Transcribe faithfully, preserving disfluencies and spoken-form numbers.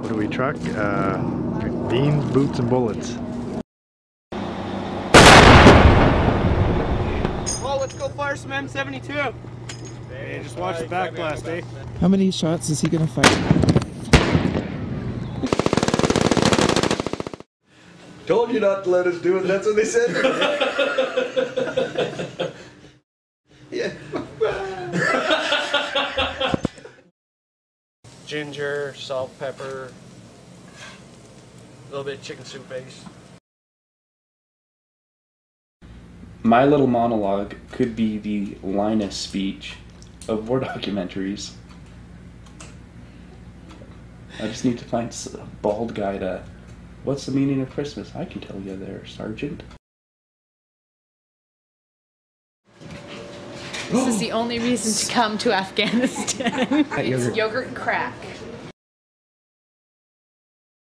What do we truck? Uh, beans, boots, and bullets. Oh, let's go fire some M seventy-two. Hey, just watch the backblast, eh? How many shots is he gonna fire? Told you not to let us do it, that's what they said. Yeah. Ginger, salt, pepper, a little bit of chicken soup base. My little monologue could be the Linus speech of war documentaries. I just need to find a bald guy to... What's the meaning of Christmas? I can tell you there, Sergeant. This is the only reason to come to Afghanistan. Yogurt. Yogurt and crack.